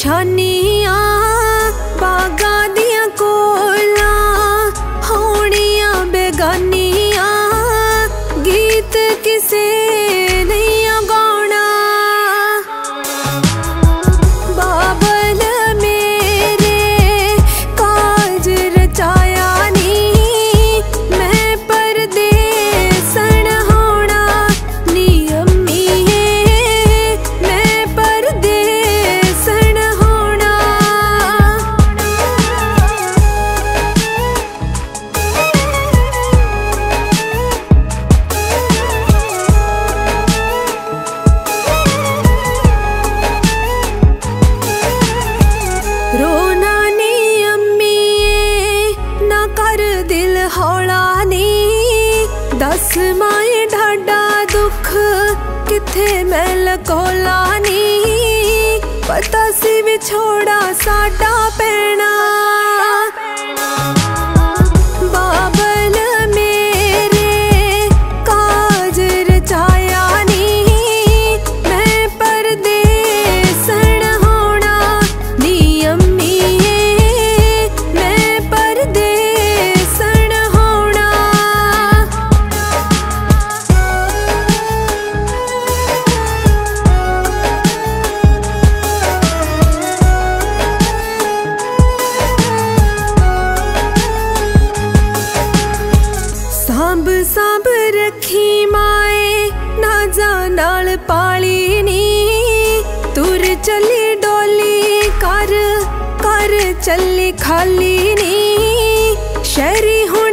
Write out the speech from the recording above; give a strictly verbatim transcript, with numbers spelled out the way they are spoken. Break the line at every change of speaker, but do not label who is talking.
निशानियां बागा दियां कोला होनियां बेगानियां गीत किसे नहीं गाना। बाबल मेरे काज रचाया नी मैं परदेसन होना नी अम्मी मैं परदेसन होना। रोना नी अम्मी ना कर दिल हौला नी दस माए ढाडा दुख किथे मैं लकोला नी पता सी विछोड़ा साडा पैना। बाबल मेरे काज रचाया नी मैं परदेसन होना नी अम्मी मैं परदेसन होना। सांभ सांभ रखी माए नाजा नाल पाली नी तुर चली डोली कर कर चली खाली नी शहरी हुण